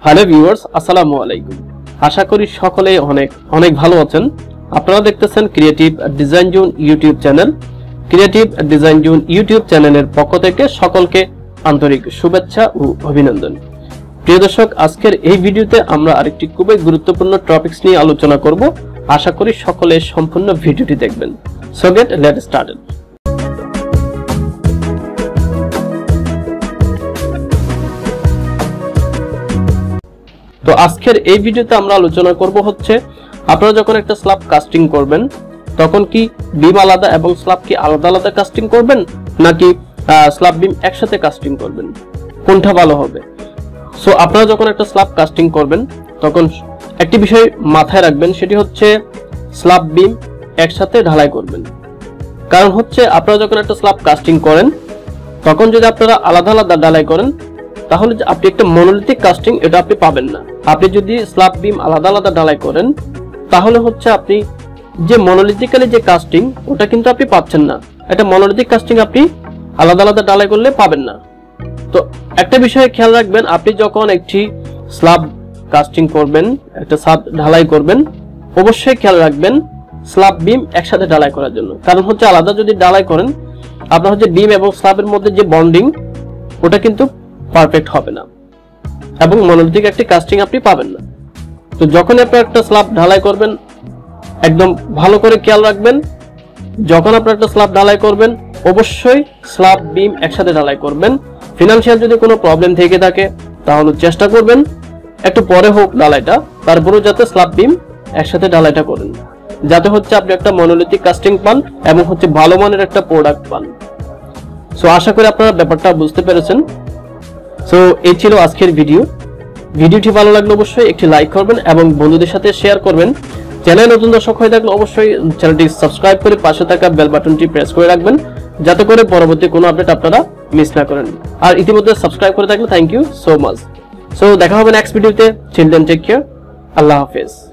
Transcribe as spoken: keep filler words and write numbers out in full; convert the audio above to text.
Hello viewers, আসসালামু আলাইকুম। আশা করি সকলেই অনেক অনেক ভালো আছেন। আপনারা দেখতেছেন creative design zone YouTube channel. Creative design zone YouTube চ্যানেলের পক্ষ থেকে সকলকে আন্তরিক শুভেচ্ছা ও অভিনন্দন। প্রিয় দর্শক, আজকের এই ভিডিওতে আমরা আরেকটি খুবই গুরুত্বপূর্ণ টপিকস নিয়ে আলোচনা করব। আশা করি সকলে সম্পূর্ণ ভিডিওটি দেখবেন। So get let started. তো আজকের এই ভিডিওতে আমরা আলোচনা করব হচ্ছে আপনারা যখন একটা স্ল্যাব কাস্টিং করবেন তখন কি বিম আলাদা এবং স্ল্যাব কি আলাদা আলাদা কাস্টিং করবেন নাকি স্ল্যাব বিম একসাথে কাস্টিং করবেন, কোনটা ভালো হবে। সো আপনারা যখন একটা স্ল্যাব কাস্টিং করবেন তখন একটি বিষয় মাথায় রাখবেন, সেটি হচ্ছে স্ল্যাব বিম একসাথে ঢালাই করবেন। কারণ হচ্ছে আপনারা যখন একটা স্ল্যাব কাস্টিং করেন তখন যদি আপনারা আলাদা আলাদা ঢালাই করেন তাহলে আপনি একটা মনোলিথিক কাস্টিং এটা আপনি পাবেন না। আপনি যদি স্ল্যাব বিম আলাদা আলাদা ঢালাই করেন তাহলে হচ্ছে আপনি যে মনোলিথিক্যালি যে কাস্টিং ওটা কিন্তু আপনি পাচ্ছেন না। একটা মনোলিথিক কাস্টিং আপনি আলাদা আলাদা ঢালাই করলে পাবেন না। তো একটা বিষয়ে খেয়াল রাখবেন, আপনি যখন একটি স্ল্যাব কাস্টিং করবেন, একটা ছাদ ঢালাই করবেন, অবশ্যই খেয়াল রাখবেন স্ল্যাব বিম একসাথে ঢালাই করার জন্য। কারণ হচ্ছে আলাদা যদি ঢালাই করেন আপনার হচ্ছে বিম এবং স্ল্যাবের মধ্যে যে বন্ডিং ওটা কিন্তু পারফেক্ট হবে না এবং মনোলিথিক একটি কাস্টিং আপনি পাবেন না। তো যখন আপনি একটা স্ল্যাব ঢালাই করবেন একদম ভালো করে খেয়াল রাখবেন, যখন আপনি একটা স্ল্যাব ঢালাই করবেন অবশ্যই স্ল্যাব বিম একসাথে ঢালাই করবেন। ফিনান্সিয়াল যদি কোনো প্রবলেম থেকে থাকে তাহলে চেষ্টা করবেন একটু পরে হোক ঢালাইটা, তারপরেও যাতে স্ল্যাব বিম একসাথে ঢালাইটা করেন, যাতে হচ্ছে আপনি একটা মনোলিথিক কাস্টিং পান এবং হচ্ছে ভালো মানের একটা প্রোডাক্ট পান। সো আশা করি আপনারা ব্যাপারটা বুঝতে পেরেছেন। সো এই ছিল আজকের ভিডিও। ভিডিওটি ভালো লাগলে অবশ্যই একটি লাইক করবেন এবং বন্ধুদের সাথে শেয়ার করবেন। চ্যানেল নতুন দর্শক হয়ে থাকলে অবশ্যই চ্যানেলটি সাবস্ক্রাইব করে পাশে থাকা বেল বাটনটি প্রেস করে রাখবেন, যাতে করে পরবর্তী কোনো আপডেট আপনারা মিস না করেন। আর ইতিমধ্যে সাবস্ক্রাইব করে থাকলে thank you so much. So দেখা হবে নেক্সট ভিডিওতে। Children take care. আল্লাহ হাফেজ।